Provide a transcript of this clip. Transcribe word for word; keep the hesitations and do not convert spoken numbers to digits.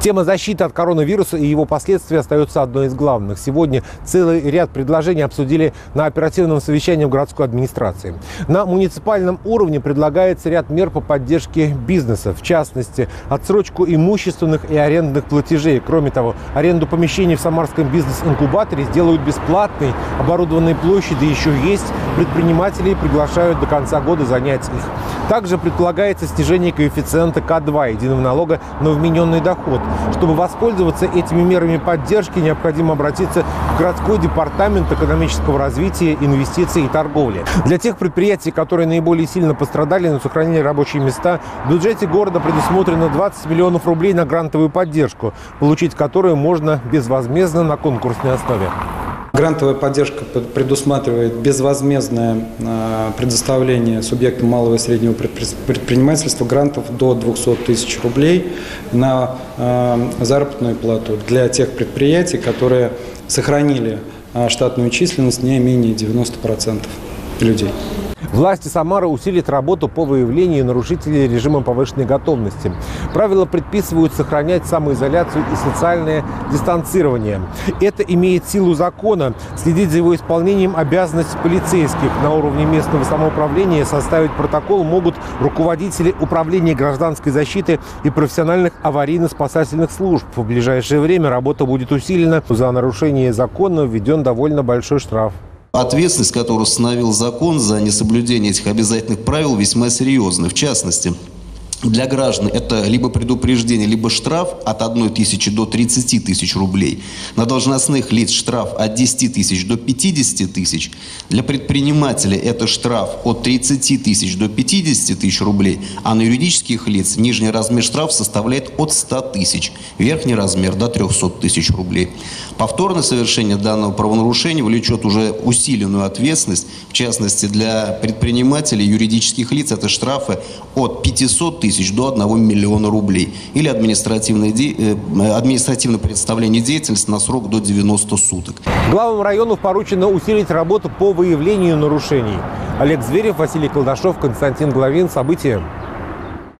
Тема защиты от коронавируса и его последствий остается одной из главных. Сегодня целый ряд предложений обсудили на оперативном совещании в городской администрации. На муниципальном уровне предлагается ряд мер по поддержке бизнеса, в частности, отсрочку имущественных и арендных платежей. Кроме того, аренду помещений в Самарском бизнес-инкубаторе сделают бесплатной, оборудованные площади еще есть, предпринимателей приглашают до конца года занять их. Также предполагается снижение коэффициента К два единого налога на вмененный доход. Чтобы воспользоваться этими мерами поддержки, необходимо обратиться в городской департамент экономического развития, инвестиций и торговли. Для тех предприятий, которые наиболее сильно пострадали, но сохранили рабочие места, в бюджете города предусмотрено двадцать миллионов рублей на грантовую поддержку, получить которую можно безвозмездно на конкурсной основе. Грантовая поддержка предусматривает безвозмездное предоставление субъектам малого и среднего предпринимательства грантов до двухсот тысяч рублей на заработную плату для тех предприятий, которые сохранили штатную численность не менее девяноста процентов людей. Власти Самары усилят работу по выявлению нарушителей режима повышенной готовности. Правила предписывают сохранять самоизоляцию и социальное дистанцирование. Это имеет силу закона. Следить за его исполнением обязанность полицейских. На уровне местного самоуправления составить протокол могут руководители управления гражданской защиты и профессиональных аварийно-спасательных служб. В ближайшее время работа будет усилена. За нарушение закона введен довольно большой штраф. Ответственность, которую установил закон за несоблюдение этих обязательных правил, весьма серьезна. В частности, для граждан это либо предупреждение, либо штраф от одной тысячи до тридцати тысяч рублей. На должностных лиц штраф от десяти тысяч до пятидесяти тысяч. Для предпринимателей это штраф от тридцати тысяч до пятидесяти тысяч рублей. А на юридических лиц нижний размер штрафа составляет от ста тысяч. Верхний размер до трехсот тысяч рублей. Повторное совершение данного правонарушения влечет уже усиленную ответственность. В частности, для предпринимателей юридических лиц это штрафы от пятисот тысяч до одного миллиона рублей. Или административное, де... административное представление деятельности на срок до девяноста суток. Главам районов поручено усилить работу по выявлению нарушений. Олег Зверев, Василий Колдашов, Константин Главин. События.